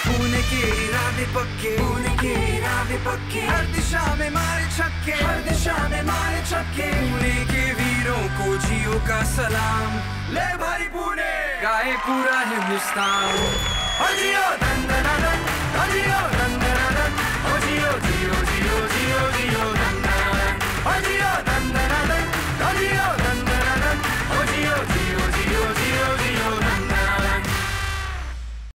पुणे के इरादे पक्के, पुणे के इरादे पक्के, हर दिशा में मारे छक्के, हर दिशा में मारे छक्के। पुणे के वीरों को जियो का सलाम, ले भाई पुणे गाए पूरा हिंदुस्तान। जियो दन दन दन, जियो